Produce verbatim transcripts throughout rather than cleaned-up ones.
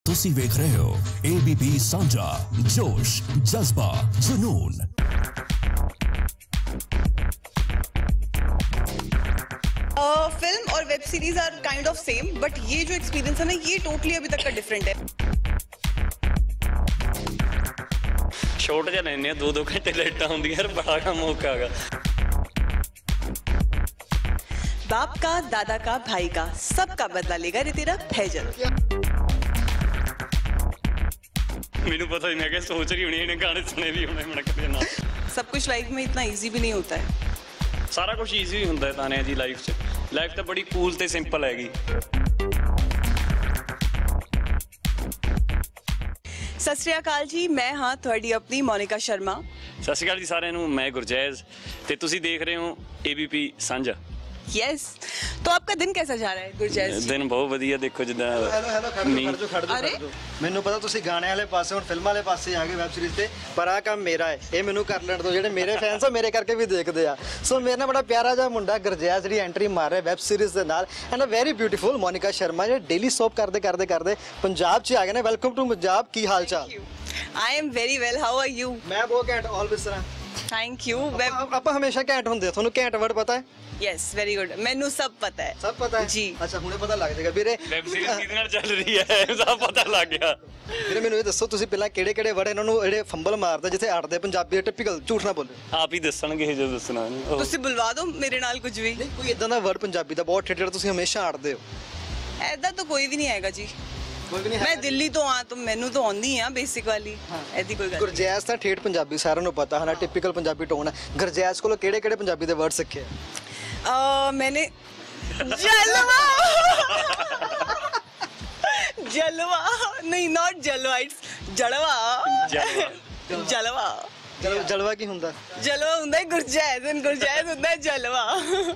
ਤੁਸੀਂ ਵੇਖ ਰਹੇ ਹੋ एबीपी ਸਾਂਝਾ जोश जज्बा जुनून। फिल्म और web series are kind of same, but ये जो एक्सपीरियंस है ना, ये टोटली अभी तक का डिफरेंट है। छोट जा लेने दो दो घंटे लेटा होंगी यार, बड़ा काम मौका है। बाप का, दादा का, भाई का, सबका बदला लेगा रे तेरा फैजल। मैंने पता ही नहीं कि सोच रही होनी है, गाने सुने भी होने मन करते ना। सब कुछ लाइफ में इतना इजी भी नहीं होता है। सारा कुछ ईजी ही होता है ताने जी लाइफ च। लाइफ तो बड़ी कूल ते सिंपल हैगी। सत श्री अकाल जी, मैं हाँ तुहाडी अपनी मोनिका शर्मा। सत श्री अकाल जी सारे नूं, मैं गुरजैज ते तुसी देख रहे हो एबीपी साझा। यस, तो आपका दिन कैसा जा रहा है गुरजैज? दिन बहुत ਵਧੀਆ ਦੇਖੋ ਜਿੱਦਾਂ ਹੈਲੋ ਹੈਲੋ ਖੜ ਜੋ ਖੜ ਜੋ ਖੜ ਜੋ ਅਰੇ ਮੈਨੂੰ ਪਤਾ ਤੁਸੀਂ ਗਾਣੇ ਵਾਲੇ ਪਾਸੇ ਹੁਣ ਫਿਲਮਾਂ ਵਾਲੇ ਪਾਸੇ ਆ ਗਏ ਵੈਬ ਸੀਰੀਜ਼ ਤੇ, ਪਰ ਆ ਕੰਮ ਮੇਰਾ ਹੈ, ਇਹ ਮੈਨੂੰ ਕਰ ਲੈਣ ਦੋ। ਜਿਹੜੇ ਮੇਰੇ ਫੈਨਸ ਆ ਮੇਰੇ ਕਰਕੇ ਵੀ ਦੇਖਦੇ ਆ। ਸੋ ਮੇਰੇ ਨਾਲ ਬੜਾ ਪਿਆਰਾ ਜਿਹਾ ਮੁੰਡਾ ਗੁਰਜੈਜ਼ ਜਿਹੜੀ ਐਂਟਰੀ ਮਾਰ ਰਿਹਾ ਵੈਬ ਸੀਰੀਜ਼ ਦੇ ਨਾਲ, and a very beautiful Monika Sharma ਜਿਹੜੇ ਡੇਲੀ ਸੋਪ ਕਰਦੇ ਕਰਦੇ ਕਰਦੇ ਪੰਜਾਬ 'ਚ ਆ ਗਏ ਨੇ। ਵੈਲਕਮ ਟੂ ਪੰਜਾਬ, ਕੀ ਹਾਲ ਚਾਲ? I am very well, how are you? ਮੈਂ ਬਹੁਤ ਘੈਂਟ ਆਲਵੇਜ਼ ਰਹਾ। Thank you. ਆਪਾਂ ਹਮੇਸ਼ਾ ਘੈਂਟ ਹੁੰਦੇ ਆ, ਤੁਹਾਨੂੰ ਘੈਂਟ ਵਰਡ ਪਤਾ ਹੈ? यस, वेरी गुड, मैनू सब पता है। ਸਭ ਪਤਾ ਹੈ जी। ਅੱਛਾ, ਹੁਣੇ ਪਤਾ ਲੱਗ ਜਾਏਗਾ ਵੀਰੇ। ਵੈਬ ਸੀਰੀਜ਼ ਕਿਹਦੇ ਨਾਲ ਚੱਲ ਰਹੀ ਹੈ ਸਭ ਪਤਾ ਲੱਗ ਗਿਆ। ਵੀਰੇ ਮੈਨੂੰ ਇਹ ਦੱਸੋ, ਤੁਸੀਂ ਪਹਿਲਾਂ ਕਿਹੜੇ ਕਿਹੜੇ ਵਰਡ ਇਹਨਾਂ ਨੂੰ ਜਿਹੜੇ ਫੰਬਲ ਮਾਰਦੇ ਜਿੱਥੇ ਅੜਦੇ ਪੰਜਾਬੀ ਦੇ ਟਿਪੀਕਲ, ਝੂਠ ਨਾ ਬੋਲੇ। ਆਪ ਹੀ ਦੱਸਣਗੇ ਜੋ ਦੱਸਣਾ ਨਹੀਂ। ਤੁਸੀਂ ਬੁਲਵਾ ਦਿਓ ਮੇਰੇ ਨਾਲ ਕੁਝ ਵੀ। ਨਹੀਂ, ਕੋਈ ਇਦਾਂ ਦਾ ਵਰਡ ਪੰਜਾਬੀ ਦਾ ਬਹੁਤ ਠੇਠ ਜਿਹੜਾ ਤੁਸੀਂ ਹਮੇਸ਼ਾ ਅੜਦੇ ਹੋ। ਐਦਾਂ ਤਾਂ ਕੋਈ ਵੀ ਨਹੀਂ ਹੈਗਾ ਜੀ। ਕੋਈ ਵੀ ਨਹੀਂ ਮੈਂ ਦਿੱਲੀ ਤੋਂ ਆ, ਤਾਂ ਮੈਨੂੰ ਤਾਂ ਆਉਂਦੀ ਆ ਬੇਸਿਕ ਵਾਲੀ। ਐਦੀ ਕੋਈ ਗੱਲ ਨਹੀਂ। ਗੁਰਜੈਜ਼ ਤਾਂ ਠੇਠ ਪੰਜਾਬੀ ਸਾਰਿਆਂ ਨੂੰ ਪਤਾ ਹੈ ਨਾ, ਟਿਪੀਕਲ ਪੰਜਾਬੀ ਟੋਨ ਹੈ। ਗੁਰਜੈਜ਼ ਕੋਲੋਂ ਕਿਹੜੇ ਕਿਹੜੇ ਪੰਜਾਬੀ ਦੇ ਵਰਡ ਸਿੱਖੇ? ਆ मैंने जलवा जलवा नहीं, नॉट जलवा, इट्स जलवा। जलवा ਜਲਵਾ ਕੀ ਹੁੰਦਾ? जलवा ਹੁੰਦਾ ਹੈ ਗੁਰਜੈਜ਼, ਗੁਰਜੈਜ਼ ਹੁੰਦਾ ਹੈ ਜਲਵਾ।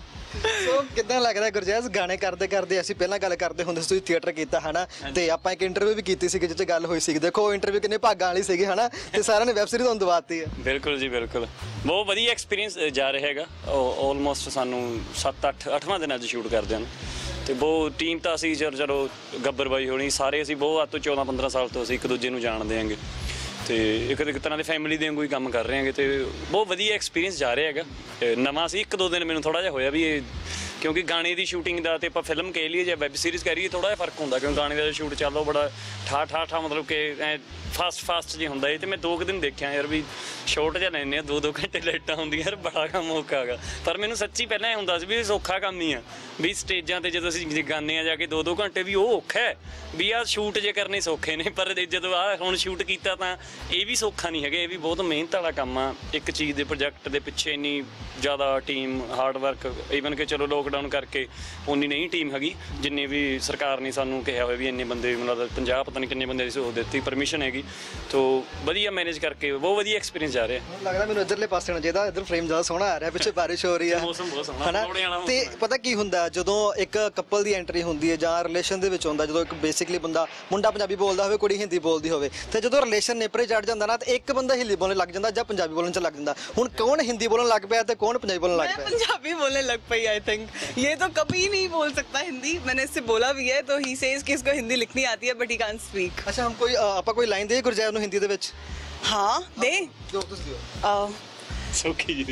ਸੋ ਕਿੱਦਾਂ ਲੱਗਦਾ ਗੁਰਜੈਜ਼, ਗਾਣੇ ਕਰਦੇ ਕਰਦੇ ਅਸੀਂ ਪਹਿਲਾਂ ਗੱਲ ਕਰਦੇ ਹੁੰਦੇ ਸੀ, ਤੁਸੀਂ ਥੀਏਟਰ ਕੀਤਾ ਹੈ ਨਾ, ਤੇ ਆਪਾਂ ਇੱਕ ਇੰਟਰਵਿਊ ਵੀ ਕੀਤੀ ਸੀ ਜਿੱਥੇ ਗੱਲ ਹੋਈ ਸੀ। ਦੇਖੋ ਇੰਟਰਵਿਊ ਕਿੰਨੇ ਭਾਗਾਂ ਵਾਲੀ ਸੀਗੀ ਹੈ ਨਾ, ਤੇ ਸਾਰਿਆਂ ਨੇ ਵੈਬ ਸੀਰੀਜ਼ ਤੁਹਾਨੂੰ ਦਵਾਤੀ ਹੈ। ਬਿਲਕੁਲ ਜੀ ਬਿਲਕੁਲ, ਬਹੁਤ ਵਧੀਆ ਐਕਸਪੀਰੀਅੰਸ ਜਾ ਰਿਹਾ ਹੈਗਾ। ਆਲਮੋਸਟ ਸਾਨੂੰ ਸੱਤ ਅੱਠ ਅੱਠਵਾਂ ਦਿਨ ਅੱਜ ਸ਼ੂਟ ਕਰਦੇ ਹਨ, ਤੇ ਬਹੁਤ ਟੀਮ ਤਾਂ ਅਸੀਂ ਚਲੋ ਚਲੋ ਗੱਬਰ ਬਾਈ ਹੋਣੀ ਸਾਰੇ ਅਸੀਂ ਬਹੁਤ ਅੱਜ ਤੋਂ ਚੌਦਾਂ ਪੰਦਰਾਂ ਸਾਲ ਤੋਂ ਅਸੀਂ ਇੱਕ ਦੂਜੇ ਨੂੰ ਜਾਣਦੇ ਹਾਂਗੇ, ਤੇ ਇੱਕ ਇੱਕ ਤਰ੍ਹਾਂ ਦੇ ਫੈਮਿਲੀ ਦੇ ਵਾਂਗੂ ਹੀ ਕੰਮ ਕਰ ਰਹੇ ਹਾਂਗੇ, ਤੇ ਬਹੁਤ ਵਧੀਆ ਐਕਸਪੀਰੀਅੰਸ ਜਾ ਰਿਹਾ ਹੈਗਾ। ਨਵਾਂ ਸੀ, ਇੱਕ ਦੋ ਦਿਨ ਮੈਨੂੰ ਥੋੜ੍ਹਾ ਜਿਹਾ ਹੋਇਆ ਵੀ ਇਹ, ਕਿਉਂਕਿ ਗਾਣੇ ਦੀ ਸ਼ੂਟਿੰਗ ਦਾ ਤੇ ਆਪਾਂ ਫਿਲਮ ਕਹਿ ਲਈਏ ਜਾਂ ਵੈਬ ਸੀਰੀਜ਼ ਕਹਿ ਲਈਏ ਥੋੜ੍ਹਾ ਜਿਹਾ ਫਰਕ ਹੁੰਦਾ, ਕਿਉਂਕਿ ਗਾਣੇ ਦਾ ਸ਼ੂਟ ਚੱਲਦਾ ਬੜਾ ਠਾ ਠਾ ਠਾ ਮਤਲਬ ਕਿ ਐ ਫਾਸਟ ਫਾਸਟ ਜੇ ਹੁੰਦਾ ਇਹ। ਤੇ ਮੈਂ ਦੋ ਕੁ ਦਿਨ ਦੇਖਿਆ ਯਾਰ ਵੀ ਸ਼ੋਰਟ ਜਿਹਾ ਲੈਂਦੇ ਆ, ਦੋ ਦੋ ਘੰਟੇ ਲਾਈਟਾਂ ਹੁੰਦੀਆਂ ਯਾਰ, ਬੜਾ ਕੰਮ ਔਖਾ ਹੈਗਾ। ਪਰ ਮੈਨੂੰ ਸੱਚੀ ਪਹਿਲਾਂ ਇਹ ਹੁੰਦਾ ਸੀ ਵੀ ਸੌਖਾ ਕੰਮ ਹੀ ਆ, ਵੀ ਸਟੇਜਾਂ 'ਤੇ ਜਦੋਂ ਅਸੀਂ ਗਾਉਂਦੇ ਆ ਜਾ ਕੇ ਦੋ ਦੋ ਘੰਟੇ ਵੀ ਉਹ ਔਖਾ ਹੈ, ਵੀ ਆਹ ਸ਼ੂਟ ਜੇ ਕਰਨੇ ਸੌਖੇ ਨੇ, ਪਰ ਜਦੋਂ ਆਹ ਹੁਣ ਸ਼ੂਟ ਕੀਤਾ ਤਾਂ ਇਹ ਵੀ ਸੌਖਾ ਨਹੀਂ ਹੈਗਾ, ਇਹ ਵੀ ਬਹੁਤ ਮਿਹਨਤ ਵਾਲਾ ਕੰਮ ਆ। ਇੱਕ ਚੀਜ਼ ਦੇ ਪ੍ਰੋਜੈਕਟ ਦੇ ਪਿੱਛੇ ਇੰਨੀ ਜ਼ਿਆਦਾ ਟੀਮ ਹਾਰਡ ਵਰਕ, ਈਵਨ ਕਿ ਚਲੋ ਲੋਕਡਾਊਨ ਕਰਕੇ ਉਨੀ ਨਹੀਂ ਟੀਮ ਹੈਗੀ ਜਿੰਨੇ ਵੀ ਸਰਕਾਰ ਨੇ ਸਾਨੂੰ ਕਿਹਾ ਹੋਇਆ ਵੀ ਇੰਨੇ ਬੰਦੇ, ਮਤਲਬ ਪੰਜਾਹ ਪਤਾ ਨਹੀਂ ਕਿੰਨੇ ਬੰਦੇ ਦੀ ਸਹੂਲਤ ਦਿੱਤੀ, ਪਰਮਿਸ਼ਨ ਹੈਗੀ, ਤੋ ਵਧੀਆ ਮੈਨੇਜ ਕਰਕੇ ਬਹੁਤ ਵਧੀਆ ਐਕਸਪੀਰੀਅੰਸ ਜਾ ਰਿਹਾ। ਲੱਗਦਾ ਮੈਨੂੰ ਇੱਧਰਲੇ ਪਾਸੇ ਹੋਣਾ ਚਾਹੀਦਾ, ਇੱਧਰ ਫਰੇਮ ਜ਼ਿਆਦਾ ਸੋਹਣਾ ਆ ਰਿਹਾ, ਪਿੱਛੇ ਬਾਰਿਸ਼ ਹੋ ਰਹੀ ਹੈ, ਮੌਸਮ ਬਹੁਤ ਸੋਹਣਾ। ਤੇ ਪਤਾ ਕੀ ਹੁੰਦਾ ਜਦੋਂ ਇੱਕ ਕਪਲ ਦੀ ਐਂਟਰੀ ਹੁੰਦੀ ਹੈ ਜਾਂ ਰਿਲੇਸ਼ਨ ਦੇ ਵਿੱਚ ਹੁੰਦਾ, ਜਦੋਂ ਇੱਕ ਬੇਸਿਕਲੀ ਬੰਦਾ ਮੁੰਡਾ ਪੰਜਾਬੀ ਬੋਲਦਾ ਹੋਵੇ, ਕੁੜੀ ਹਿੰਦੀ ਬੋਲਦੀ ਹੋਵੇ, ਤੇ ਜਦੋਂ ਰਿਲੇਸ਼ਨ ਨੇਪਰੇ ਚੜ ਜਾਂਦਾ ਨਾ, ਤੇ ਇੱਕ ਬੰਦਾ ਹਿੰਦੀ ਬੋਲਣ ਲੱਗ ਜਾਂਦਾ ਜਾਂ ਪੰਜਾਬੀ ਬੋਲਣ 'ਚ ਲੱਗ ਜਾਂਦਾ। ਹੁਣ ਕੌਣ ਹਿੰਦੀ ਬੋਲਣ ਲੱਗ ਪਿਆ ਤੇ ਕੌਣ ਪੰਜਾਬੀ ਬੋਲਣ ਲੱਗ ਪਿਆ? पंजाबी बोलने लग पई। आई थिंक ये तो कभी नहीं बोल सकता हिंदी, मैंने इससे बोला भी है, तो ही सेज कि इसको हिंदी लिखनी आती है बट ही कांट स्पीक। अच्छा, हम कोई ਆਪਾਂ ਕੋਈ ਲਾਈਨ ਦੇ ਗੁਰਜੈਜ਼ ਨੂੰ ਹਿੰਦੀ ਦੇ ਵਿੱਚ? हाँ दे ਜੋ ਤੁਸੀਂ ਦਿਓ। ਸੌਖੀ ਜੀ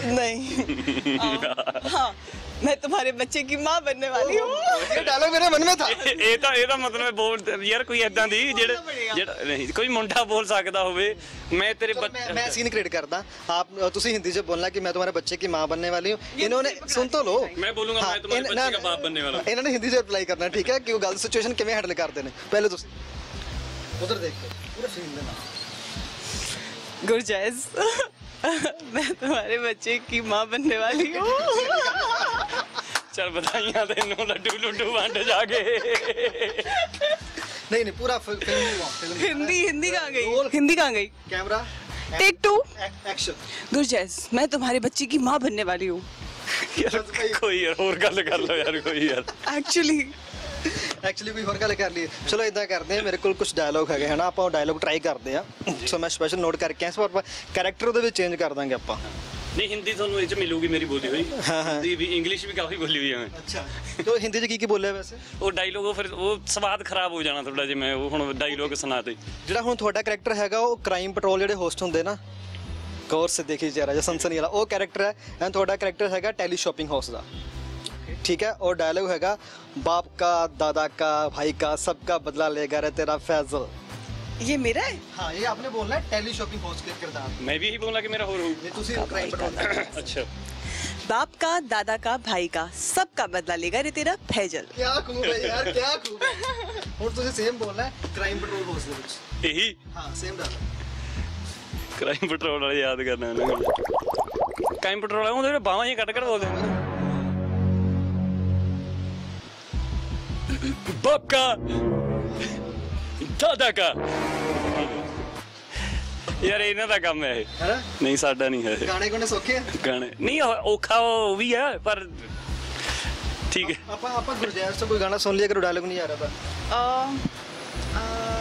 नहीं हाँ, मैं तुम्हारे बच्चे की माँ बनने वाली हूँ। ਇਹ ਡਾਇਲੌਗ ਮੇਰੇ ਮਨ ਵਿੱਚ ਥਾ। ਇਹ ਤਾਂ ਇਹਦਾ ਮਤਲਬ ਬੋਲ ਯਾਰ ਕੋਈ ਏਦਾਂ ਦੀ ਜਿਹੜੇ ਜਿਹੜਾ ਨਹੀਂ ਕੋਈ ਮੁੰਡਾ ਬੋਲ ਸਕਦਾ ਹੋਵੇ, ਮੈਂ ਤੇਰੇ मैं मैं सीन क्रिएट करता, आप ਤੁਸੀਂ हिंदी से बोलना कि मैं तुम्हारे बच्चे की माँ बनने वाली हूँ। इन्होंने सुन तो लो, मैं बोलूंगा मैं तुम्हारे बच्चे का बाप बनने वाला हूँ। ਇਹਨਾਂ ਨੇ ਹਿੰਦੀ 'ਚ ਰਿਪਲਾਈ ਕਰਨਾ, ਠੀਕ ਹੈ? ਕਿ ਉਹ ਗੱਲ ਸਿਚੁਏਸ਼ਨ ਕਿਵੇਂ ਹੈਂਡਲ ਕਰਦੇ ਨੇ, ਪਹਿਲੇ ਤੁਸੀਂ ਉਧਰ ਦੇਖ ਕੇ ਪੂਰਾ ਸੀਨ ਦੇਣਾ। गुरजैज मैं तुम्हारे बच्चे की माँ बनने वाली हूँ। चल बधाइयां तेनों, लड्डू लुड्डू वंड जाके। नहीं नहीं, पूरा फिल्म हिंदी हिंदी कहाँ गई? हिंदी कहाँ गई? Camera take two action. Gurjazz मैं तुम्हारे बच्चे की माँ बनने वाली हूँ। यार कोई यार और गल कर लो यार, कोई यार एक्चुअली ਐਕਚੁਅਲੀ ਕੋਈ ਹੋਰ ਗੱਲ ਕਰ ਲਈ। ਚਲੋ ਇਦਾਂ ਕਰਦੇ ਆ, ਮੇਰੇ ਕੋਲ ਕੁਝ ਡਾਇਲੋਗ ਹੈਗੇ ਹੈ ਨਾ, ਆਪਾਂ ਉਹ ਡਾਇਲੋਗ ਟਰਾਈ ਕਰਦੇ ਆ। ਸੋ ਮੈਂ ਸਪੈਸ਼ਲ ਨੋਟ ਕਰਕੇ ਆਇਆ, ਪਰ ਆਪਾਂ ਕੈਰੈਕਟਰ ਉਹਦੇ ਵਿੱਚ ਚੇਂਜ ਕਰ ਦਾਂਗੇ ਆਪਾਂ। नहीं हिंदी ਤੁਹਾਨੂੰ ਇਹ ਚ ਮਿਲੂਗੀ ਮੇਰੀ ਬੋਲੀ ਹੋਈ ਹਿੰਦੀ ਵੀ ਇੰਗਲਿਸ਼ ਵੀ ਕਾਫੀ ਬੋਲੀ ਹੋਈ ਹੈ ਅੱਛਾ ਤੋ ਹਿੰਦੀ ਚ ਕੀ ਕੀ ਬੋਲਿਆ ਵੈਸੇ ਉਹ ਡਾਇਲੋਗ ਫਿਰ ਉਹ ਸਵਾਦ ਖਰਾਬ ਹੋ ਜਾਣਾ ਥੋੜਾ ਜਿਹਾ ਮੈਂ ਉਹ ਹੁਣ ਡਾਇਲੋਗ ਸੁਣਾਤੇ ਜਿਹੜਾ ਹੁਣ ਤੁਹਾਡਾ ਕੈਰੈਕਟਰ ਹੈਗਾ ਉਹ ਕ੍ਰਾਈਮ ਪੈਟਰੋਲ ਜਿਹੜੇ ਹੋਸਟ ਹੁੰਦੇ ਨਾ ਗੌਰ ਸੇ ਦੇਖੀ ਜਰਾ ਜਿਹਾ ਸਨਸਨੀ ਵਾਲਾ ਉਹ ਕੈਰੈਕਟਰ ਹੈ ਐਂਡ ਤੁਹਾਡਾ ਕੈਰੈਕਟਰ ਹੈਗਾ ਟੈਲੀ ਸ਼ॉपिंग ਹਾਊਸ ਦਾ ठीक है और डायलॉग हैगा बाप का दादा का भाई का सबका बदला लेगा रे तेरा फैजल ये मेरा है। हाँ ये आपने बोलना है टेली शॉपिंग हाउस के किरदार मैं भी यही बोला कि मेरा हो रू ये तुसी क्राइम पेट्रोल अच्छा बाप का दादा का भाई का सबका बदला लेगा रे तेरा फैजल। क्या खूब है यार क्या खूब है और तुसी सेम बोलना है क्राइम पेट्रोल हाउस ਦੇ ਵਿੱਚ यही हाँ सेम डायलॉग ਕ੍ਰਾਈਮ ਪੈਟਰੋਲ ਵਾਲੇ ਯਾਦ ਕਰਨਾ ਉਹਨਾਂ ਨੂੰ ਕ੍ਰਾਈਮ ਪੈਟਰੋਲ ਵਾਲੇ ਉਹਦੇ ਬਾਹਾਂ ਹੀ ਕੱਟ ਕੱਟ ਬੋਲਦੇ ਨੇ बाप का दादा का यार ਇਹਨਾਂ ਦਾ ਕੰਮ ਹੈ ਇਹ है ना ਨਹੀਂ ਸਾਡਾ ਨਹੀਂ ਹੈ ਇਹ। गाने कोने सौखे हैं ਗਾਣੇ ਨਹੀਂ ਉਹ ਔਖਾ ਉਹ ਵੀ ਹੈ ਪਰ ਠੀਕ ਹੈ ਆਪਾਂ ਆਪਾਂ ਗੁਰਜੈਸ ਤੋਂ ਕੋਈ गाना सुन लिया करो डायलॉग नहीं आ रहा था अ,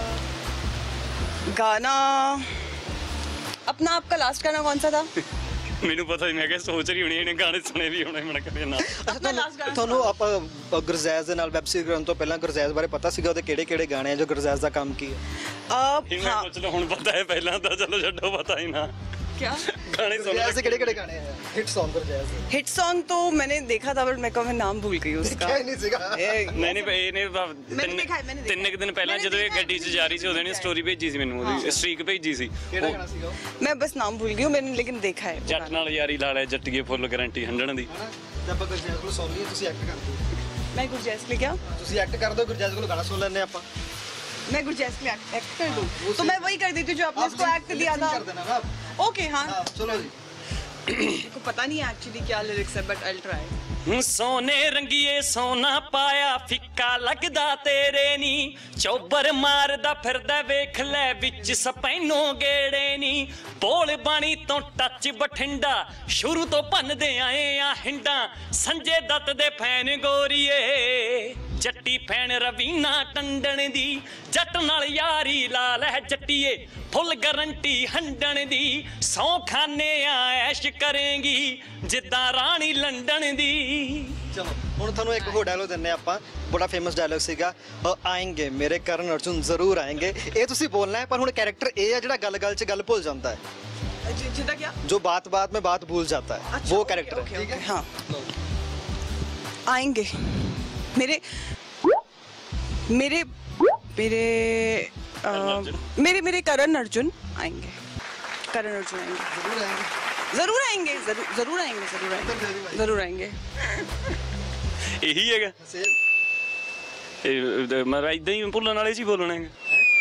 अ, गाना अपना आपका लास्ट गाना कौन सा था? ਮੈਨੂੰ ਪਤਾ ਨਹੀਂ ਮੈਂ ਕਿਹਾ ਸੋਚ ਰਹੀ ਹੋਣੀ ਇਹਨੇ ਗਾਣੇ ਸੁਣੇ ਵੀ ਹੋਣੇ ਮੈਂ ਕਦੇ ਨਾ अपना लास्ट गाना ਤੁਹਾਨੂੰ ਆਪਾਂ ਗੁਰਜੈਸ ਦੇ ਨਾਲ ਵੈਬ ਸੀਰੀਜ਼ ਕਰਨ ਤੋਂ ਪਹਿਲਾਂ ਗੁਰਜੈਸ ਬਾਰੇ ਪਤਾ ਸੀਗਾ ਉਹਦੇ ਕਿਹੜੇ ਕਿਹੜੇ ਗਾਣੇ ਆ ਜੋ ਗੁਰਜੈਸ ਦਾ ਕੰਮ ਕੀ ਹੈ अ, ਇਹ ਮੈਂ हाँ, ਪੁੱਛ ਲਓ ਹੁਣ ਪਤਾ ਹੈ ਪਹਿਲਾਂ ਤਾਂ ਚਲੋ ਛੱਡੋ ਪਤਾ ਹੀ ਨਾ क्या ਗਾਣੇ ਸੁਣ ਗੁਰਜੈਸ ਦੇ ਕਿਹੜੇ ਕਿਹੜੇ ਗਾਣੇ ਆ ਹਿੱਟ Song ਗੁਰਜੈਸ ਦੇ हिट सॉन्ग तो मैंने देखा था बट मैं को मैं नाम भूल गई उसका। ਕਿਹਾ ਹੀ ਨਹੀਂ ਸੀਗਾ ए, ਨਹੀਂ ਨਹੀਂ ਇਹਨੇ ਤਿੰਨ ਦੇਖਾ ਹੈ, ਮੈਨੇ ਦੇਖਾ ਤਿੰਨ ਕੁ ਦਿਨ ਪਹਿਲਾਂ ਮੈਨੇ ਜਦੋਂ ਇਹ ਦੇਖਾ ਹੈ, ਗੱਡੀ 'ਚ ਜਾ ਰਹੀ ਸੀ ਉਹਦੇ ਨੇ ਸਟੋਰੀ ਭੇਜੀ ਸੀ ਮੈਨੂੰ ਉਹਦੀ ਸਟ੍ਰੀਕ ਭੇਜੀ ਸੀ ਕਿਹੜਾ ਉਹ ਗਾਣਾ ਸੀਗਾ ਉਹ मैं बस नाम भूल गई हूँ मैंने लेकिन देखा है वो ਜੱਟ गाना। ਨਾਲ ਯਾਰੀ ਲਾ ਲੈ ਜੱਟੀਏ ਫੁੱਲ ਗਾਰੰਟੀ ਹੰਡਣ ਦੀ ਹਨਾ ਜਦ ਆਪਾਂ ਗੁਰਜੈਸ ਕੋਲ ਸੁਣ ਲਈਏ ਤੁਸੀਂ ਐਕਟ ਕਰ ਦਿਓ मैं गुरजैस के लिए क्या ਤੁਸੀਂ ਐਕਟ ਕਰ ਦਿਓ ਗੁਰਜੈਸ ਕੋਲ ਗਾਣਾ ਸੁਣ ਲੈਣੇ ਆਪਾਂ मैं गुरजैस के लिए एक्ट कर दूँ वो तो सही- मैं वही कर देती हूँ जो आपने इसको एक्ट दिया था। कर देना ना आप ओके हाँ हाँ चलो जी को पता नहीं है एक्चुअली क्या लिरिक्स है बट आई ट्राई। ਸੋਨੇ ਰੰਗੀਏ ਸੋਨਾ ਪਾਇਆ ਫਿੱਕਾ ਲੱਗਦਾ ਤੇਰੇ ਨੀ ਚੌਬਰ ਮਾਰਦਾ ਫਿਰਦਾ ਵੇਖ ਲੈ ਵਿੱਚ ਸਪੈਨੋ ਗੇੜੇ ਨੀ ਬੋਲ ਬਾਣੀ ਤੋਂ ਟੱਚ ਬਠਿੰਡਾ ਸ਼ੁਰੂ ਤੋਂ ਭੰਨਦੇ ਆਏ ਆ ਹਿੰਡਾਂ ਸੰਜੇ ਦੱਤ ਦੇ ਫੈਨ ਗੋਰੀਏ ਜੱਟੀ ਫੈਨ ਰਵੀਨਾ ਟੰਡਣ ਦੀ ਜੱਟ ਨਾਲ ਯਾਰੀ ਲਾ ਲੈ ਜੱਟੀਏ ਫੁੱਲ ਗਾਰੰਟੀ ਹੰਡਣ ਦੀ ਸੌ ਖਾਨੇ ਆ ਐਸ਼ ਕਰੇਂਗੀ ਜਿੱਦਾਂ ਰਾਣੀ ਲੰਡਨ ਦੀ ਚਲੋ ਹੁਣ ਤੁਹਾਨੂੰ ਇੱਕ ਹੋਰ ਡਾਇਲੋਗ ਦਿੰਨੇ ਆਪਾਂ ਬੜਾ ਫੇਮਸ ਡਾਇਲੋਗ ਸੀਗਾ ਅ, ਆਏਂਗੇ ਮੇਰੇ ਕਰਨ ਅਰਜੁਨ ਜ਼ਰੂਰ ਆਏਂਗੇ ਇਹ ਤੁਸੀਂ ਬੋਲਣਾ ਹੈ ਪਰ ਹੁਣ ਕੈਰੈਕਟਰ ਇਹ ਹੈ ਜਿਹੜਾ ਗੱਲ ਗੱਲ 'ਚ ਗੱਲ ਭੁੱਲ ਜਾਂਦਾ ਹੈ जिदा क्या जो बात बात में बात भूल जाता है अच्छा, वो ओके, कैरेक्टर ओके, है ठीक ओके, है हाँ। आएंगे मेरे मेरे मेरे अ, अर्जुन। मेरे मेरे करण अर्जुन आएंगे करण अर्जुन आएंगे जरूर आएंगे जरूर आएंगे जरूर जरूर आएंगे जरूर आएंगे जरूर आएंगे ਇਹੀ ਹੈਗਾ सेम ਇਹ ਮੈਂ ਇਦਾਂ ਹੀ ਭੁੱਲਣ ਵਾਲੇ ਜੀ ਬੋਲਣਾ ਹੈਗਾ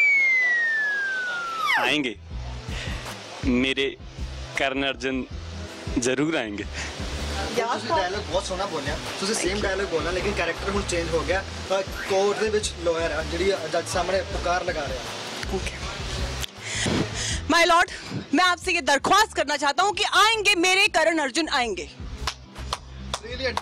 ਆਏਂਗੇ मेरे करण अर्जुन जरूर आएंगे याद ਤੁਸੀਂ था ਡਾਇਲੋਗ ਬਹੁਤ ਸੋਹਣਾ ਬੋਲਿਆ ਤੁਸੀਂ ਸੇਮ ਡਾਇਲੋਗ ਬੋਲਣਾ ਲੇਕਿਨ ਕੈਰੈਕਟਰ ਹੁਣ ਚੇਂਜ ਹੋ ਗਿਆ ਕੋਰਟ ਦੇ ਵਿੱਚ ਲਾਇਰ ਆ ਜਿਹੜੀ ਜੱਜ ਸਾਹਮਣੇ ਪੁਕਾਰ ਲਗਾ ਰਿਹਾ ओके माय लॉर्ड मैं आपसे ये दरख्वास्त करना चाहता हूँ कि आएंगे मेरे करण अर्जुन आएंगे। ਬ੍ਰਿਲੀਅੰਟ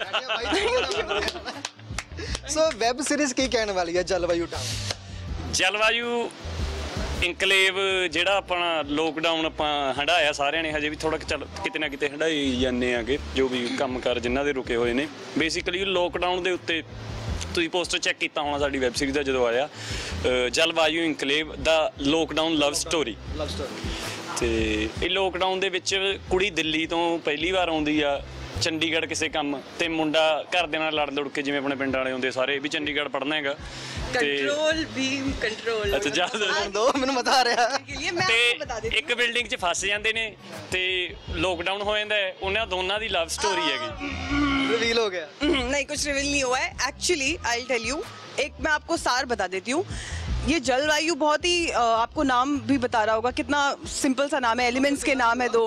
ਸੋ ਵੈਬ ਸੀਰੀਜ਼ ਕੀ ਕਹਿਣ ਵਾਲੀ ਹੈ ਜਲਵਾਯੂ ਟਾਊਨ ਜਲਵਾਯੂ ਇਨਕਲੇਵ ਜਿਹੜਾ ਆਪਣਾ ਲੋਕਡਾਊਨ ਆਪਾਂ ਹੰਢਾਇਆ ਸਾਰਿਆਂ ਨੇ ਹਜੇ ਵੀ ਥੋੜਾ ਚੱਲ ਕਿਤੇ ਨਾ ਕਿਤੇ ਹੰਢਾਈ ਜਾਂਦੇ ਆਗੇ ਜੋ ਵੀ ਕੰਮਕਾਰ ਜਿਨ੍ਹਾਂ ਦੇ ਰੁਕੇ ਹੋਏ ਨੇ ਬੇਸਿਕਲੀ ਲੋਕਡਾਊਨ ਦੇ ਉੱਤੇ ਤੁਸੀਂ ਪੋਸਟਰ ਚੈੱਕ ਕੀਤਾ ਹੋਣਾ ਸਾਡੀ ਵੈਬ ਸੀਰੀਜ਼ ਦਾ ਜਦੋਂ ਆਇਆ ਅ, ਜਲਵਾਯੂ ਇਨਕਲੇਵ ਦਾ lockdown love story love story ਤੇ ਇਹ ਲੋਕਡਾਊਨ ਦੇ ਵਿੱਚ ਕੁੜੀ ਦਿੱਲੀ ਤੋਂ ਪਹਿਲੀ ਵਾਰ ਆਉਂਦੀ ਆ ਚੰਡੀਗੜ੍ਹ ਕਿਸੇ ਕੰਮ ਤੇ ਮੁੰਡਾ ਘਰ ਦੇ ਨਾਲ ਲੜ ਲੜ ਕੇ ਜਿਵੇਂ ਆਪਣੇ ਪਿੰਡ ਵਾਲੇ ਹੁੰਦੇ ਸਾਰੇ ਵੀ ਚੰਡੀਗੜ੍ਹ ਪੜ੍ਹਨਾ ਹੈਗਾ कंट्रोल भी कंट्रोल ਅੱਛਾ ਜਾ ਦੋ ਮੈਨੂੰ ਬਤਾ ਰਿਹਾ के लिए मैं आपको बता ਤੇ देती ਇੱਕ ਬਿਲਡਿੰਗ 'ਚ ਫਸ ਜਾਂਦੇ ਨੇ ਤੇ ਲੋਕਡਾਊਨ ਹੋ ਜਾਂਦਾ ਹੈ ਉਹਨਾਂ ਦੋਨਾਂ ਦੀ ਲਵ ਸਟੋਰੀ ਹੈਗੀ ਰਿਵੀਲ ਹੋ ਗਿਆ हूँ नहीं कुछ रिवील नहीं हुआ है एक्चुअली आई टेल यू एक मैं आपको सार बता देती हूँ ये जलवायु बहुत ही अ, आपको नाम भी बता रहा होगा कितना सिंपल सा नाम है एलिमेंट्स के नाम है दो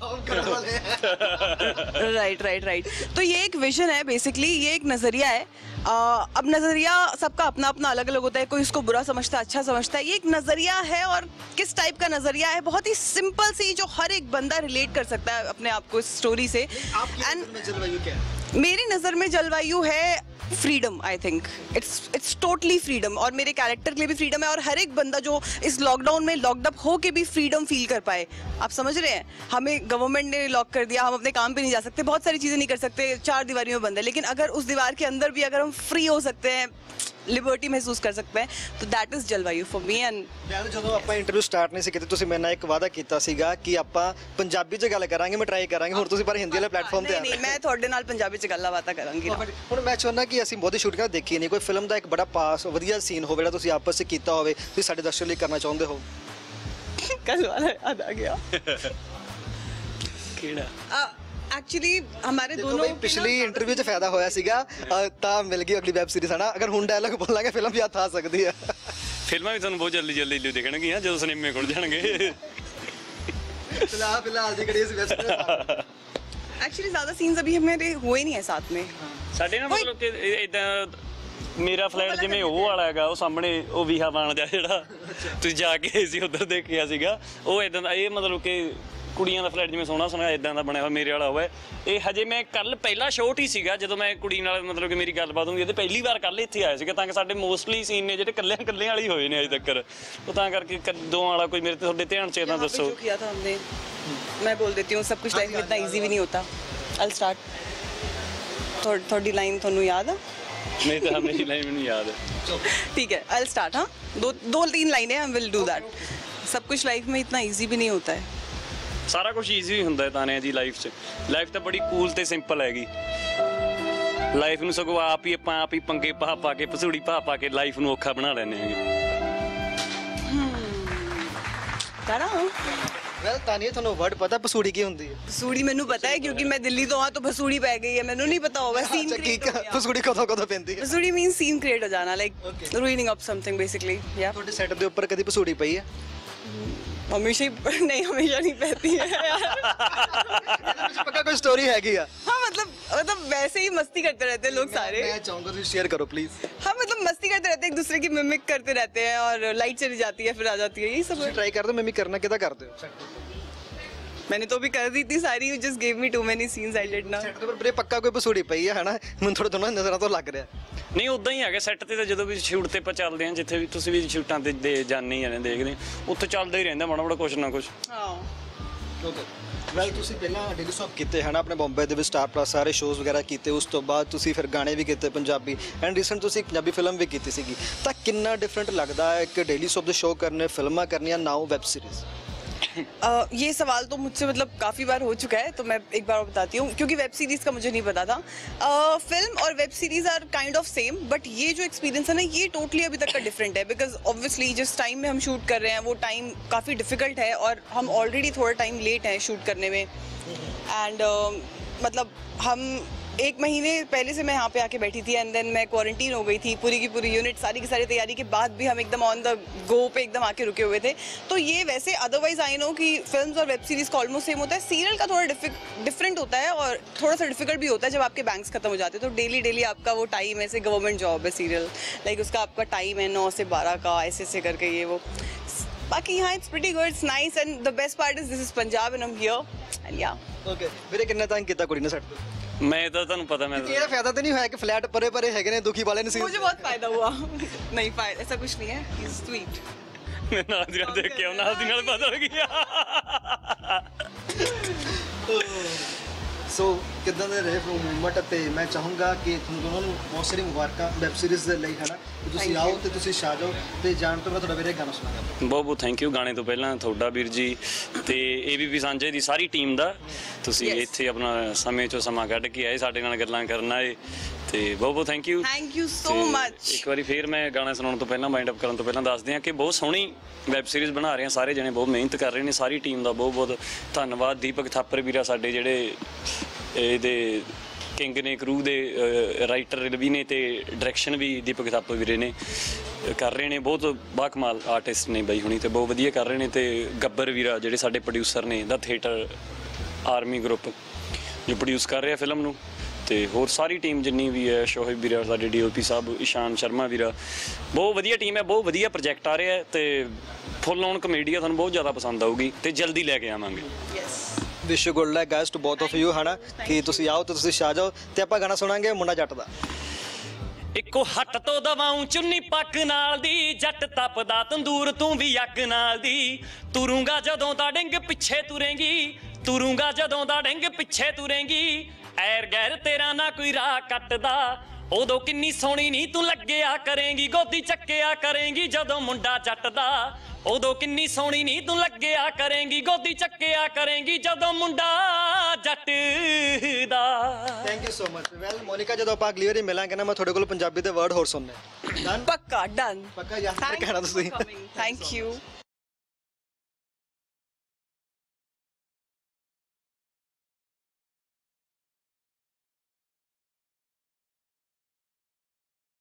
राइट राइट राइट तो ये एक विजन है बेसिकली ये एक नज़रिया है अ, अब नज़रिया सबका अपना अपना अलग अलग होता है कोई इसको बुरा समझता है अच्छा समझता है ये एक नज़रिया है और किस टाइप का नज़रिया है बहुत ही सिंपल सी जो हर एक बंदा रिलेट कर सकता है अपने आप को इस स्टोरी से आपकी एंड नज़र में जलवायु क्या है मेरी नज़र में जलवायु है freedom I think it's it's totally freedom, और मेरे कैरेक्टर के लिए भी फ्रीडम है, और हर एक बंदा जो इस लॉकडाउन में लॉकड अप हो के भी फ्रीडम फील कर पाए। आप समझ रहे हैं, हमें गवर्नमेंट ने लॉक कर दिया, हम अपने काम पे नहीं जा सकते, बहुत सारी चीज़ें नहीं कर सकते, चार दीवारी में बंद है, लेकिन अगर उस दीवार के अंदर भी अगर हम फ्री हो सकते हैं, लिबर्टी महसूस कर सकते हैं, तो that is Jalwayu for me. And ਜਦੋਂ ਆਪਾਂ ਇੰਟਰਵਿਊ ਸਟਾਰਟ ਨਹੀਂ ਸੀ ਕੀਤੀ, ਤੁਸੀਂ ਮੇਰੇ ਨਾਲ ਇੱਕ ਵਾਅਦਾ ਕੀਤਾ ਸੀਗਾ ਕਿ ਆਪਾਂ ਪੰਜਾਬੀ 'ਚ ਗੱਲ ਕਰਾਂਗੇ, ਮੈਂ ਟਰਾਈ ਕਰਾਂਗੇ, ਹੁਣ ਤੁਸੀਂ ਪਰ ਹਿੰਦੀ ਵਾਲੇ ਪਲੇਟਫਾਰਮ ਤੇ ਆ ਨਹੀਂ ਨਹੀਂ, ਮੈਂ ਤੁਹਾਡੇ ਨਾਲ ਪੰਜਾਬੀ 'ਚ ਗੱਲਾਂ ਬਾਤਾਂ ਕਰਾਂਗੀ। ਹੁਣ ਮੈਂ ਚਾਹੁੰਦਾ ਕਿ ਅਸੀਂ ਬਹੁਤੀ ਸ਼ੂਟਿੰਗਾਂ ਦੇਖੀ ਨਹੀਂ, ਕੋਈ ਫਿਲਮ ਦਾ ਇੱਕ ਬੜਾ ਪਾਸ ਵਧੀਆ ਸੀਨ ਹੋਵੇ ਜਿਹੜਾ ਤੁਸੀਂ ਆਪਸ 'ਚ ਕੀਤਾ ਹੋਵੇ, ਤੁਸੀਂ ਸਾਡੇ ਦਰਸ਼ਕਾਂ ਲਈ ਕਰਨਾ ਚਾਹੁੰਦੇ ਹੋ। कल वाला याद आ गया। ਕਿਹੜਾ? एक्चुअली हमारे ਦੇਖੋ दोनों ਬਈ, ਪਿਛਲੀ ਇੰਟਰਵਿਊ 'ਚ ਫਾਇਦਾ ਹੋਇਆ ਸੀਗਾ, ਅ, ਤਾਂ ਮਿਲ ਗਈ ਅਗਲੀ ਵੈਬ ਸੀਰੀਜ਼ ਹਨਾ। ਅਗਰ ਹੁਣ ਡਾਇਲੌਗ ਬੋਲਾਂਗੇ ਫਿਲਮ ਵੀ ਹੱਥ ਆ ਸਕਦੀ ਹੈ। ਫਿਲਮਾਂ ਵੀ ਤੁਹਾਨੂੰ ਬਹੁਤ ਜਲਦੀ ਜਲਦੀ ਦੇਖਣਗੀਆਂ ਜਦੋਂ ਸਿਨੇਮੇ ਖੁੱਲ ਜਾਣਗੇ। ਫਿਲਹਾਲ ਫਿਲਹਾਲ ਦੀ ਕਿਹੜੀ ਸੀ ਵੈਬ ਸੀਰੀਜ਼? एक्चुअली ज़्यादा सीन्स अभी हमारे हुए नहीं है साथ में। ਸਾਡੇ ਨਾ ਮਤਲਬ ਕਿ ਇਦਾਂ ਮੇਰਾ ਫਲੈਟ ਜਿਵੇਂ ਉਹ ਵਾਲਾ ਹੈਗਾ, ਉਹ ਸਾਹਮਣੇ ਉਹ ਵੀਹਾ ਬਾਣ ਦਾ ਜਿਹੜਾ ਤੁਸੀਂ ਜਾ ਕੇ ਆਏ ਸੀ ਉੱਧਰ ਦੇਖਿਆ ਸੀਗਾ, ਉਹ ਇਦਾਂ ਦਾ, ਇਹ ਮਤਲਬ ਕਿ ਕੁੜੀਆਂ ਦਾ ਫਲੈਟ ਜਿਵੇਂ ਸੋਹਣਾ ਸੋਹਣਾ ਇਦਾਂ ਦਾ ਬਣਿਆ ਹੋਇਆ ਮੇਰੇ ਵਾਲਾ ਹੋਇਆ। ਇਹ ਹਜੇ ਮੈਂ ਕੱਲ ਪਹਿਲਾ ਸ਼ੋਟ ਹੀ ਸੀਗਾ ਜਦੋਂ ਮੈਂ ਕੁੜੀ ਨਾਲ ਮਤਲਬ ਕਿ ਮੇਰੀ ਗੱਲਬਾਤ ਹੋਈ, ਇਹਦੇ ਪਹਿਲੀ ਵਾਰ ਕੱਲ ਇੱਥੇ ਆਇਆ ਸੀਗਾ, ਤਾਂ ਕਿ ਸਾਡੇ ਮੋਸਟਲੀ ਸੀਨ ਨੇ ਜਿਹੜੇ ਕੱਲਿਆਂ ਕੱਲਿਆਂ ਵਾਲੇ ਹੋਏ ਨੇ ਅਜੇ ਤੱਕ, ਉਹ ਤਾਂ ਕਰਕੇ ਦੋ ਵਾਲਾ ਕੋਈ ਮੇਰੇ ਤੇ ਤੁਹਾਡੇ ਧਿਆਨ 'ਚ ਤਾਂ ਦੱਸੋ। जो किया था हमने, मैं बोल देती हूँ, सब कुछ लाइफ में इतना इजी भी नहीं होता। I'll start। थोड़ी थोड़ी लाइन थोनू याद है? नहीं तो मेरी लाइन में नहीं याद है। ठीक है, I'll start। हाँ, दो दो तीन लाइनें, I will do that। सब कुछ लाइफ में इतना इजी भी नहीं होता है। ਸਾਰਾ ਕੁਝ ਈਜ਼ੀ ਹੁੰਦਾ ਹੈ ਤਾਨੇ ਦੀ ਲਾਈਫ 'ਚ। ਲਾਈਫ ਤਾਂ ਬੜੀ ਕੂਲ ਤੇ ਸਿੰਪਲ ਹੈਗੀ। ਲਾਈਫ ਨੂੰ ਸਗੋਂ ਆਪ ਹੀ ਆਪਾਂ ਆਪ ਹੀ ਪੰਗੇ ਪਾ ਪਾ ਕੇ ਪਸੂੜੀ ਪਾ ਪਾ ਕੇ ਲਾਈਫ ਨੂੰ ਔਖਾ ਬਣਾ ਲੈਂਦੇ ਹੈਗੇ। करा ਵੈਲ ਤਾਨੀਆ, ਤੁਹਾਨੂੰ ਵਰਡ ਪਤਾ ਪਸੂੜੀ ਕੀ ਹੁੰਦੀ ਹੈ? भसूड़ी मैनू पता है, क्योंकि मैं दिल्ली तो हाँ तो भसूड़ी पै गई है, मैनू नहीं पता होगा। सीन ਅੱਛਾ, ਕੀ क्रिएट हो गया। ਪਸੂੜੀ ਕਦੋਂ ਕਦੋਂ ਪੈਂਦੀ ਹੈ? भसूड़ी मीन्स सीन क्रिएट हो जाना, like ruining up something basically। या ਤੁਹਾਡੇ ਸੈੱਟ ਦੇ ਉੱਪਰ ਕਦੀ ਪਸੂੜੀ ਪਈ ਹੈ? हमेशा ही नहीं, हमेशा नहीं पहती है यार। ਪੱਕਾ ਕੋਈ ਸਟੋਰੀ ਹੈਗੀ ਆ? हाँ मतलब मतलब वैसे ही मस्ती करते रहते हैं लोग सारे। मैं चाहूंगा ਤੁਸੀਂ ਸ਼ੇਅਰ ਕਰੋ प्लीज। हाँ मतलब मस्ती करते रहते हैं, एक दूसरे की मिमिक करते रहते हैं, और लाइट चली जाती है फिर आ जाती है, यही सब है। ट्राई कर दो, मिमिक करना कितना करते हो? मैंने तो भी कर दी थी सारी, you just gave me too many scenes, I did not। Set ਦੇ ਉੱਪਰ ਬਰੇ ਪੱਕਾ ਕੋਈ ਪਸੂੜੀ ਪਈ ਹੈ ਹਨਾ? ਮੈਨੂੰ ਥੋੜਾ ਥੋੜਾ ਨਜ਼ਰਾਂ ਤੋਂ ਲੱਗ ਰਿਹਾ। ਨਹੀਂ ਉਦਾਂ ਹੀ ਹੈਗਾ ਸੈੱਟ ਤੇ, ਤਾਂ ਜਦੋਂ ਵੀ ਸ਼ੂਟ ਤੇ ਆਪਾਂ ਚੱਲਦੇ ਹਾਂ, ਜਿੱਥੇ ਵੀ ਤੁਸੀਂ ਵੀ ਸ਼ੂਟਾਂ ਤੇ ਦੇ ਜਾਂਦੇ ਹੀ ਜਾਂਦੇ ਦੇਖਦੇ, ਉੱਥੇ ਚੱਲਦਾ ਹੀ ਰਹਿੰਦਾ ਮਾੜਾ ਮਾੜਾ ਕੁਛ ਨਾ ਕੁਛ। हाँ ਓਕੇ ਵੈਲ, ਤੁਸੀਂ ਪਹਿਲਾਂ ਡੇਲੀ ਸੌਪ ਕੀਤੇ ਹਨਾ ਆਪਣੇ ਬੰਬੇ ਦੇ ਵਿੱਚ, ਸਟਾਰ ਪਲੱਸ ਸਾਰੇ ਸ਼ੋਜ਼ ਵਗੈਰਾ ਕੀਤੇ, ਉਸ ਤੋਂ ਬਾਅਦ ਤੁਸੀਂ ਫਿਰ ਗਾਣੇ ਵੀ ਕੀਤੇ ਪੰਜਾਬੀ, ਐਂਡ ਰੀਸੈਂਟ ਤੁਸੀਂ ਇੱਕ ਪੰਜਾਬੀ ਫਿਲਮ ਵੀ ਕੀਤੀ ਸੀਗੀ, ਤਾਂ ਕਿੰਨਾ ਡਿਫਰੈਂਟ ਲੱਗਦਾ ਹੈ ਇੱਕ ਡੇਲੀ ਸੌਪ ਦੇ ਸ਼ੋਅ ਕਰਨੇ, ਫਿਲਮਾਂ ਕਰਨੀਆਂ, ਨਾਓ ਵੈਬ ਸੀਰੀਜ਼? Uh, ये सवाल तो मुझसे मतलब काफ़ी बार हो चुका है, तो मैं एक बार और बताती हूँ, क्योंकि वेब सीरीज़ का मुझे नहीं पता था। uh, फिल्म और web series are kind of same, but ये जो एक्सपीरियंस है ना, ये टोटली अभी तक का डिफरेंट है, बिकॉज ऑब्वियसली जिस टाइम में हम शूट कर रहे हैं वो टाइम काफ़ी डिफ़िकल्ट है, और हम ऑलरेडी थोड़ा टाइम लेट हैं शूट करने में। एंड uh, मतलब हम एक महीने पहले से मैं यहाँ पे आके बैठी थी, एंड देन मैं क्वारंटीन हो गई थी, पूरी की पूरी यूनिट सारी की सारी तैयारी के बाद भी हम एकदम ऑन द गो पे एकदम आके रुके हुए थे। तो ये वैसे अदरवाइज आई नो कि फिल्म्स और वेब सीरीज़ का ऑलमोस्ट सेम होता है, सीरियल का थोड़ा डिफरेंट होता है, और थोड़ा सा डिफिकल्ट भी होता है जब आपके बैंक्स खत्म हो जाते हैं, तो डेली डेली आपका वो टाइम, ऐसे गवर्नमेंट जॉब है सीरियल, लाइक उसका आपका टाइम है नौ से बारह का, ऐसे ऐसे करके ये वो। बाकी हाँ, it's pretty good, it's nice, and the best part is this is Punjab and I am here, and ya. Okay ਵੀਰੇ, ਕਿੰਨਾ ਟਾਈਮ ਕੀਤਾ ਕੁੜੀ ਨੇ ਸੈੱਟ ਤੇ? ਮੈਂ ਤਾਂ ਤੁਹਾਨੂੰ ਪਤਾ, ਮੈਂ ਇਹਦਾ ਫਾਇਦਾ ਤਾਂ ਨਹੀਂ ਹੋਇਆ ਕਿ ਫਲੈਟ ਪਰੇ ਪਰੇ ਹੈਗੇ ਨੇ, ਦੁਖੀ ਵਾਲੇ ਨੇ ਸੀ? मुझे बहुत फायदा हुआ। नहीं फायदा ऐसा कुछ नहीं है, इज स्वीट। ਮੈਂ ਨਾਲ ਦੀ ਨਾਲ ਦੇਖ ਕੇ ਆਉਂ, ਨਾਲ ਦੀ ਨਾਲ ਬਦਲ ਗਿਆ। ਸੋ ਕਿੱਦਾਂ ਦੇ ਰਹੇ ਫਰੋਮ ਮੂਵਮੈਂਟ, ਤੇ ਮੈਂ ਚਾਹੂੰਗਾ ਕਿ ਤੁਹਾਨੂੰ ਦੋਨਾਂ ਨੂੰ ਬਹੁਤ ਸਾਰੀ ਮੁਬਾਰਕਾਂ ਵੈਬ ਸੀਰੀਜ਼ ਦੇ ਲਈ ਹਨਾ, ਕਿ ਤੁਸੀਂ ਆਓ ਤੇ ਤੁਸੀਂ ਛਾ ਜਾਓ, ਤੇ ਜਾਣ ਤੋਂ ਮੈਂ ਤੁਹਾਡਾ ਵੀਰੇ ਗਾਣਾ ਸੁਣਾਗਾ। ਬਹੁਤ ਬਹੁਤ ਥੈਂਕ ਯੂ। ਗਾਣੇ ਤੋਂ ਪਹਿਲਾਂ ਤੁਹਾਡਾ ਵੀਰ ਜੀ ਤੇ ਏਬੀਪੀ ਸਾਂਝੇ ਦੀ ਸਾਰੀ ਟੀਮ ਦਾ, ਤੁਸੀਂ ਇੱਥੇ ਆਪਣਾ ਸਮੇਂ ਚੋਂ ਸਮਾਂ ਕੱਢ ਕੇ ਆਏ ਸਾਡੇ ਨਾਲ ਗੱਲਾਂ ਕਰਨ ਆਏ, ਤੇ ਬਹੁਤ ਬਹੁਤ thank you. Thank you so much. ਇੱਕ ਵਾਰੀ ਫੇਰ ਮੈਂ ਗਾਣਾ ਸੁਣਾਉਣ ਤੋਂ ਪਹਿਲਾਂ, ਮਾਈਂਡ ਅਪ ਕਰਨ ਤੋਂ ਪਹਿਲਾਂ ਦੱਸ ਦਿਆਂ ਕਿ ਬਹੁਤ ਸੋਹਣੀ ਵੈਬ ਸੀਰੀਜ਼ ਬਣਾ ਰਹੇ ਆ ਸਾਰੇ ਜਣੇ, ਬਹੁਤ ਮਿਹਨਤ ਕਰ ਰਹੇ ਨੇ, ਸਾਰੀ ਟੀਮ ਦਾ ਬਹੁਤ ਬਹੁਤ ਧੰਨਵਾਦ। ਦੀਪਕ ਥਾਪਰ ਵੀਰਾ ਸਾਡੇ ਜਿਹੜੇ ਇਹਦੇ ਕਿੰਗ ਨੇ, ਕਰੂ ਦੇ ਰਾਈਟਰ ਵੀ ਨੇ, ਤੇ ਡਾਇਰੈਕਸ਼ਨ ਵੀ ਦੀਪਕ ਥਾਪਰ ਵੀਰੇ ਨੇ ਕਰ ਰਹੇ ਨੇ, ਬਹੁਤ ਬਾਕਮਾਲ ਆਰਟਿਸਟ ਨੇ ਬਾਈ ਹੁਣੀ, ਤੇ ਬਹੁਤ ਵਧੀਆ ਕਰ ਰਹੇ ਨੇ। ਤੇ ਗੱਬਰ ਵੀਰਾ ਜਿਹੜੇ ਸਾਡੇ ਪ੍ਰੋਡਿਊਸਰ ਨੇ, ਦਾ ਥੀਏਟਰ ਆਰਮੀ ਗਰੁੱਪ ਜੋ ਪ੍ਰੋਡਿਊਸ ਕਰ ਰਿਹਾ ਫਿਲਮ ਨੂੰ, ਤੇ ਹੋਰ ਸਾਰੀ ਟੀਮ ਜਿੰਨੀ ਵੀ ਹੈ, ਸ਼ੋਹਿਬ ਵੀਰਾ ਸਾਡੇ ਡੀਓਪੀ ਸਾਹਿਬ, ਇਸ਼ਾਨ ਸ਼ਰਮਾ ਵੀਰਾ, ਬਹੁਤ ਵਧੀਆ ਟੀਮ ਹੈ, ਬਹੁਤ ਵਧੀਆ ਪ੍ਰੋਜੈਕਟ ਆ ਰਿਹਾ, ਤੇ ਫੁੱਲ ਔਨ ਕਮੇਡੀ ਆ, ਤੁਹਾਨੂੰ ਬਹੁਤ ਜ਼ਿਆਦਾ ਪਸੰਦ ਆਊਗੀ, ਤੇ ਜਲਦੀ ਲੈ ਕੇ ਆਵਾਂਗੇ। Wish you good luck guys to both of you ਹਨਾ, ਕਿ ਤੁਸੀਂ ਆਓ ਤੇ ਤੁਸੀਂ ਛਾ ਜਾਓ, ਤੇ ਆਪਾਂ ਗਾਣਾ ਸੁਣਾਂਗੇ ਮੁੰਡਾ ਜੱਟ ਦਾ। ਇੱਕੋ ਹੱਟ ਤੋਂ ਦਵਾਉਂ ਚੁੰਨੀ ਪੱਕ ਨਾਲ ਦੀ ਜੱਟ ਤਪਦਾ ਤੰਦੂਰ ਤੂੰ ਵੀ ਅੱਗ ਨਾਲ ਦੀ ਤੁਰੂੰਗਾ ਜਦੋਂ ਦਾ ਡਿੰਗ ਪਿੱਛੇ ਤੁਰੇਂਗੀ ਤੁਰੂੰਗਾ ਜਦੋਂ ਦਾ ਡਿੰਗ ਪਿੱਛੇ ਤੁਰੇਂਗੀ ਐਰ ਗੈਰ ਤੇਰਾ ਨਾ ਕੋਈ ਰਾਹ ਕੱਟਦਾ ਉਦੋਂ ਕਿੰਨੀ ਸੋਹਣੀ ਨੀ ਤੂੰ ਲੱਗਿਆ ਕਰੇਂਗੀ ਗੋਦੀ ਚੱਕਿਆ ਕਰੇਂਗੀ ਜਦੋਂ ਮੁੰਡਾ ਜੱਟ ਦਾ ਉਦੋਂ ਕਿੰਨੀ ਸੋਹਣੀ ਨੀ ਤੂੰ ਲੱਗਿਆ ਕਰੇਂਗੀ ਗੋਦੀ ਚੱਕਿਆ ਕਰੇਂਗੀ ਜਦੋਂ ਮੁੰਡਾ ਜੱਟ ਦਾ thank you so much well Monika ਜਦੋਂ ਆਪਾਂ ਅਗਲੀ ਵਾਰੀ ਮਿਲਾਂਗੇ ਨਾ ਮੈਂ ਤੁਹਾਡੇ ਕੋਲ ਪੰਜਾਬੀ ਦੇ ਵਰਡ ਹੋਰ ਸੁਣਨੇ ਡਨ ਪੱਕਾ ਡਨ ਪੱਕਾ ਯਾਦ Thank ਕਹਿਣਾ you ਤੁਸੀਂ for coming. Thank you.